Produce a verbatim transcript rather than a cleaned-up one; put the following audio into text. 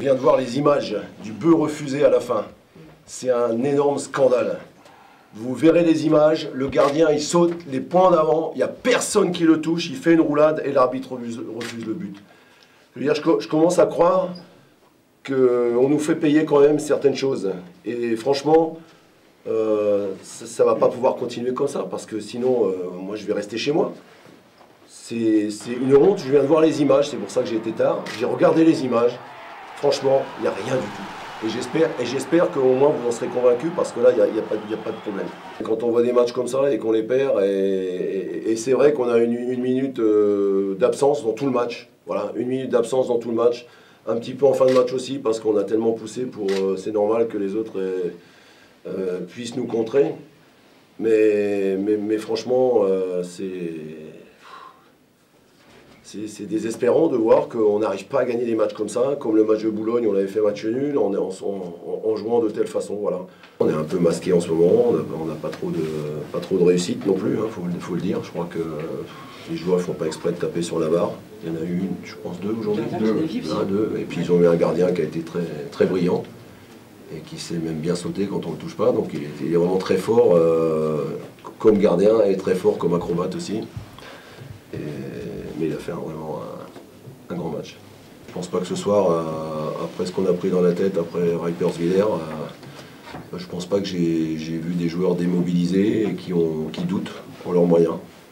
viens de voir les images du but refusé à la fin. C'est un énorme scandale. Vous verrez les images, le gardien il saute les points d'avant, il n'y a personne qui le touche, il fait une roulade et l'arbitre refuse, refuse le but. Je veux dire, je, je commence à croire qu'on nous fait payer quand même certaines choses. Et franchement, euh, ça ne va pas pouvoir continuer comme ça, parce que sinon, euh, moi je vais rester chez moi. C'est une honte, je viens de voir les images, c'est pour ça que j'ai été tard. J'ai regardé les images, franchement, il n'y a rien du tout. Et j'espère, et j'espère qu'au moins vous en serez convaincus, parce que là, il n'y a, y a, pas, y a pas de problème. Quand on voit des matchs comme ça et qu'on les perd, et, et, et c'est vrai qu'on a une, une minute euh, d'absence dans tout le match. Voilà, une minute d'absence dans tout le match. Un petit peu en fin de match aussi, parce qu'on a tellement poussé pour... Euh, c'est normal que les autres euh, euh, puissent nous contrer. Mais, mais, mais franchement, euh, c'est... C'est désespérant de voir qu'on n'arrive pas à gagner des matchs comme ça, comme le match de Boulogne, on avait fait match nul en, en, en, en jouant de telle façon. Voilà. On est un peu masqué en ce moment, on n'a pas, pas trop de réussite non plus, il hein, faut, faut le dire. Je crois que les joueurs ne font pas exprès de taper sur la barre. Il y en a eu une, je pense deux aujourd'hui. Deux. Un, deux. Et puis ils ont eu un gardien qui a été très, très brillant et qui sait même bien sauter quand on ne le touche pas. Donc il est, il est vraiment très fort euh, comme gardien et très fort comme acrobate aussi. Et, mais il a fait un, vraiment un, un grand match. Je ne pense pas que ce soir, euh, après ce qu'on a pris dans la tête, après Reiperswiller, euh, je ne pense pas que j'ai vu des joueurs démobilisés et qui, ont, qui doutent en leurs moyens.